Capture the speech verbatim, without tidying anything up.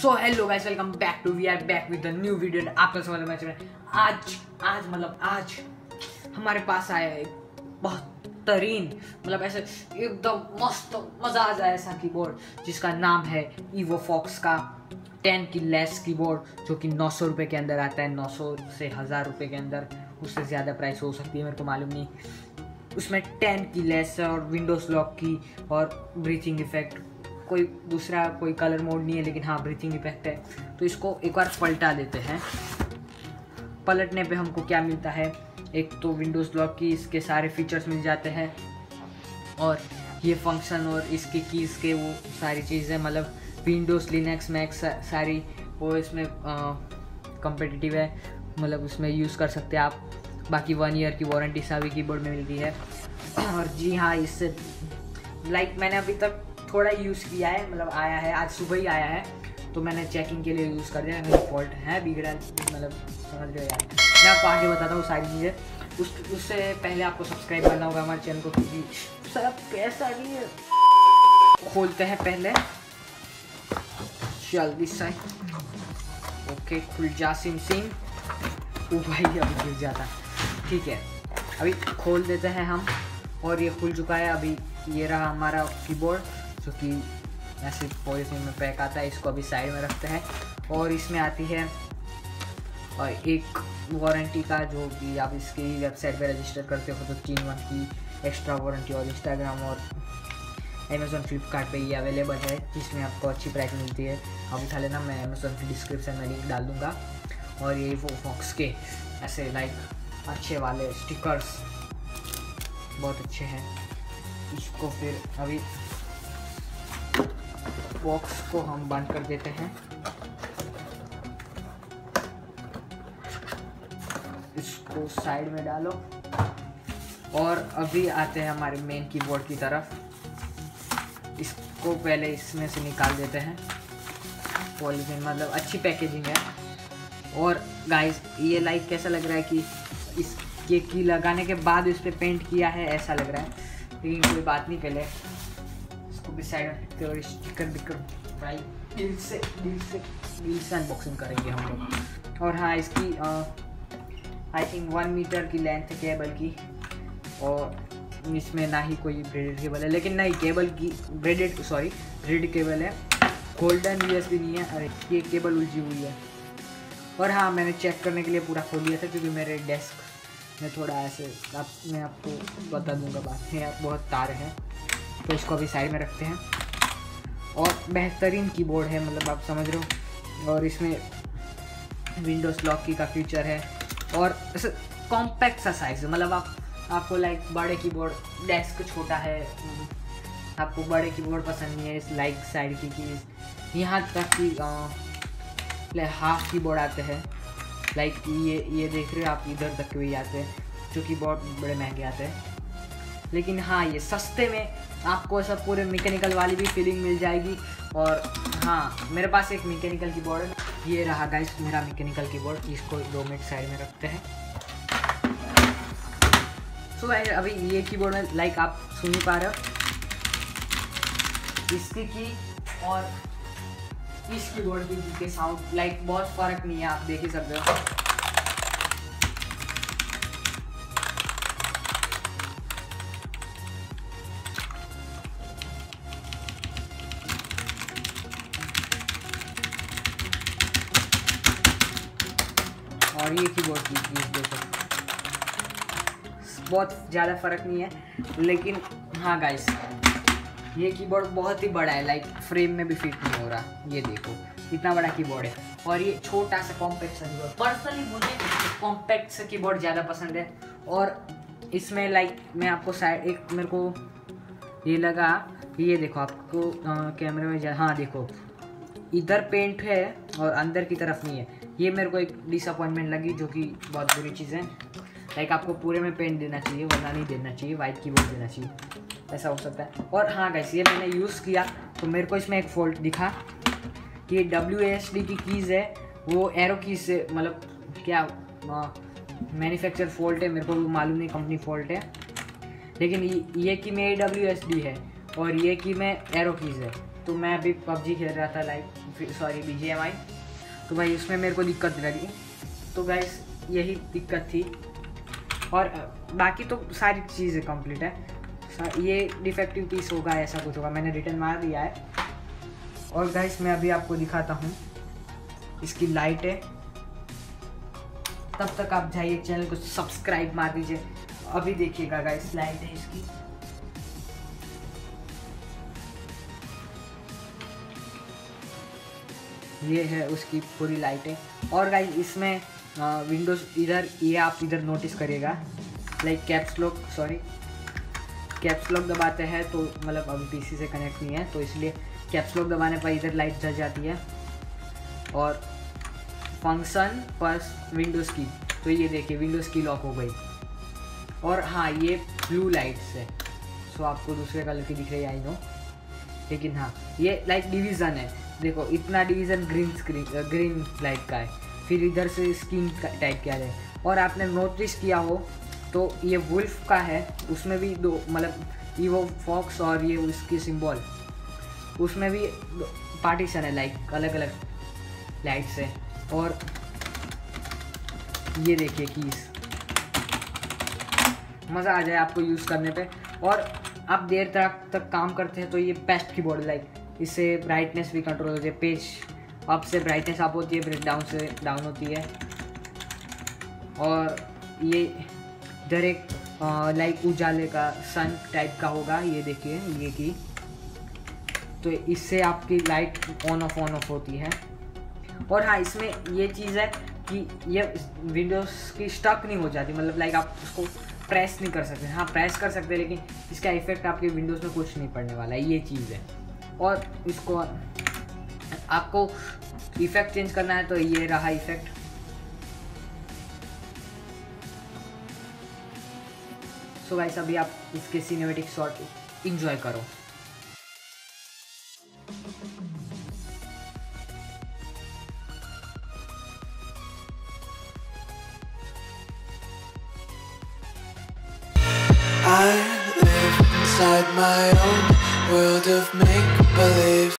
So hello guys, welcome back to we are back with the new video. आपका स्वागत है match में। आज आज मतलब आज हमारे पास आया है बेहतरीन, मतलब ऐसे एकदम मस्त मजा आ जाए ऐसा कीबोर्ड जिसका नाम है EvoFox का टेन की लेस कीबोर्ड, जो कि नौ सौ रुपये के अंदर आता है। नौ सौ से हज़ार रुपये के अंदर, उससे ज़्यादा प्राइस हो सकती है, मेरे को मालूम नहीं। उसमें टेन की लेस और विंडोज लॉक की और ब्रीथिंग इफेक्ट, कोई दूसरा कोई कलर मोड नहीं है, लेकिन हाँ ब्रीथिंग इफेक्ट है। तो इसको एक बार पलटा देते हैं। पलटने पे हमको क्या मिलता है, एक तो विंडोज़ लॉक की इसके सारे फीचर्स मिल जाते हैं, और ये फंक्शन और इसके कीज़ के वो सारी चीज़ें, मतलब विंडोज़ लिनक्स मैक सारी वो इसमें कम्पिटिटिव है, मतलब उसमें यूज़ कर सकते हैं आप। बाकी वन ईयर की वारंटी सभी कीबोर्ड में मिलती है। और जी हाँ, इससे लाइक मैंने अभी तक थोड़ा यूज़ किया है, मतलब आया है, आज सुबह ही आया है, तो मैंने चेकिंग के लिए यूज़ कर दिया। मेरा फॉल्ट है, बिगड़ा, मतलब समझ गए यार। मैं आपको आगे बताता हूँ सारी चीज़ें। उस उससे पहले आपको सब्सक्राइब करना होगा हमारे चैनल को, क्योंकि सब पैसा नहीं है। खोलते हैं पहले जल्दी से। ओके, खुल जा सिम सिम। ओ भाई, अभी गिर जाता। ठीक है, अभी खोल देते हैं हम, और ये खुल चुका है। अभी ये रहा हमारा कीबोर्ड, जो कि ऐसे पॉलीथीन में पैक आता है। इसको अभी साइड में रखते हैं, और इसमें आती है और एक वारंटी का, जो कि आप इसकी वेबसाइट पे रजिस्टर करते हो तो तीन मंथ की एक्स्ट्रा वारंटी, और इंस्टाग्राम और अमेज़ॉन फ्लिपकार्ट पे ये अवेलेबल है, जिसमें आपको अच्छी प्राइस मिलती है। आप उठा लेना, मैं अमेज़ॉन की डिस्क्रिप्शन में लिंक डाल दूँगा। और ये EvoFox के ऐसे लाइक अच्छे वाले स्टिकर्स बहुत अच्छे हैं। इसको फिर अभी बॉक्स को हम बंद कर देते हैं। इसको साइड में डालो, और अभी आते हैं हमारे मेन कीबोर्ड की तरफ। इसको पहले इसमें से निकाल देते हैं। पॉलीथीन मतलब अच्छी पैकेजिंग है। और गाइस, ये लाइक कैसा लग रहा है कि इस ये की लगाने के बाद इस पर पेंट किया है ऐसा लग रहा है, लेकिन कोई बात नहीं। पहले इसको भी साइड में रखते और स्टिकर बिकर भाई दिल से दिल से दिल से अनबॉक्सिंग करेंगे हम लोग। और हाँ, इसकी आई थिंक वन मीटर की लेंथ है केबल की, और इसमें ना ही कोई ब्रेडेड केबल है, लेकिन नहीं केबल की ब्रेडेड सॉरी ब्रेड केबल है, गोल्डन यूएसबी नहीं है। अरे ये केबल उलझी हुई है। और हाँ, मैंने चेक करने के लिए पूरा खोल लिया था, क्योंकि मेरे डेस्क में थोड़ा ऐसे आप मैं आपको बता दूंगा बाद में, बहुत तार हैं। तो इसको अभी साइड में रखते हैं। और बेहतरीन कीबोर्ड है, मतलब आप समझ रहे हो। और इसमें विंडोज़ लॉक की का फीचर है, और ऐसे कॉम्पैक्ट सा साइज़ है, मतलब आप आपको लाइक बड़े कीबोर्ड, डेस्क छोटा है, आपको बड़े कीबोर्ड पसंद नहीं है, इस लाइक साइड की चीज़, यहाँ तक कि हाफ कीबोर्ड आते हैं। लाइक ये ये देख रहे हो आप, इधर तक भी आते हैं, जो कि बहुत बड़े महंगे आते हैं। लेकिन हाँ, ये सस्ते में आपको सब पूरे मैकेनिकल वाली भी फीलिंग मिल जाएगी। और हाँ, मेरे पास एक मैकेनिकल कीबोर्ड है, ये रहा गाइस मेरा मैकेनिकल कीबोर्ड। इसको दो मिनट साइड में रखते हैं। सो so, अभी ये कीबोर्ड में लाइक आप सुन ही पा रहे हो, इसकी की और इस कीबोर्ड की के साउंड लाइक बहुत फर्क नहीं है, आप देख ही सकते हो। और ये कीबोर्ड की चीज़ देखो, बहुत ज़्यादा फर्क नहीं है। लेकिन हाँ गाइस, ये कीबोर्ड बहुत ही बड़ा है, लाइक फ्रेम में भी फिट नहीं हो रहा। ये देखो इतना बड़ा कीबोर्ड है, और ये छोटा सा कॉम्पैक्ट सा कीबोर्ड। पर्सनली मुझे कॉम्पैक्ट सा कीबोर्ड ज़्यादा पसंद है। और इसमें लाइक मैं आपको साइड एक मेरे को ये लगा कि ये देखो, आपको कैमरे में जा हाँ देखो, इधर पेंट है और अंदर की तरफ नहीं है। ये मेरे को एक डिसअपॉइंटमेंट लगी, जो कि बहुत बुरी चीज़ है। लाइक आपको पूरे में पेंट देना चाहिए, वरना नहीं देना चाहिए, वाइट कीबोर्ड देना चाहिए, ऐसा हो सकता है। और हाँ गाइस, ये मैंने यूज़ किया तो मेरे को इसमें एक फॉल्ट दिखा कि ये डब्ल्यू एस डी की कीज़ है, वो एरो कीज से, मतलब क्या मैन्युफैक्चर फॉल्ट है, मेरे को मालूम नहीं, कंपनी फॉल्ट है। लेकिन ये की में डब्ल्यू एस डी है, और ये की में एरो कीज़ है। तो मैं अभी पबजी खेल रहा था like sorry B G M I, तो भाई उसमें मेरे को दिक्कत लगी। तो गाइस यही दिक्कत थी, और बाकी तो सारी चीज़ें कंप्लीट है। ये डिफेक्टिव पीस होगा, ऐसा कुछ होगा, मैंने रिटर्न मार दिया है। और गाइस मैं अभी आपको दिखाता हूँ इसकी लाइट है। तब तक आप जाइए चैनल को सब्सक्राइब मार दीजिए। अभी देखिएगा गाइस लाइट है इसकी। ये है उसकी पूरी लाइटें। और गाइस इसमें विंडोज़ इधर, ये आप इधर नोटिस करिएगा, like caps lock sorry caps lock दबाते हैं तो मतलब अभी पीसी से कनेक्ट नहीं है, तो इसलिए कैप्स लॉक दबाने पर इधर लाइट जल जाती है। और फंक्शन पर विंडोज़ की, तो ये देखिए विंडोज़ की लॉक हो गई। और हाँ ये ब्लू लाइट्स है, सो आपको दूसरे कलर की दिख रही है आई नो, लेकिन हाँ ये लाइट डिवीज़न है। देखो इतना division green screen green light का है, फिर इधर से स्किन टाइप क्या है। और आपने नोटिस किया हो तो ये वुल्फ का है, उसमें भी दो मतलब ये वो फॉक्स और ये उसकी सिंबल, उसमें भी पार्टीशन है लाइक अलग अलग लाइट से। और ये देखिए कीज, मज़ा आ जाए आपको यूज़ करने पे। और आप देर तक तक काम करते हैं तो ये बेस्ट कीबोर्ड, लाइक इससे ब्राइटनेस भी कंट्रोल होती है, पेज अप से ब्राइटनेस अप होती है, फिर डाउन से डाउन होती है। और ये इधर एक लाइक उजाले का सन टाइप का होगा, ये देखिए ये की, तो इससे आपकी light on off on off होती है। और हाँ इसमें ये चीज़ है कि ये विंडोज़ की स्टक नहीं हो जाती, मतलब लाइक आप उसको प्रेस नहीं कर सकते। हाँ प्रेस कर सकते हैं, लेकिन इसका इफेक्ट आपके विंडोज़ में कुछ नहीं पड़ने वाला है, ये चीज़ है। और इसको आपको इफेक्ट चेंज करना है तो ये रहा इफेक्ट। सो गाइस अभी आप इसके सिनेमैटिक शॉट एंजॉय करो। I live inside my own world of make-believe.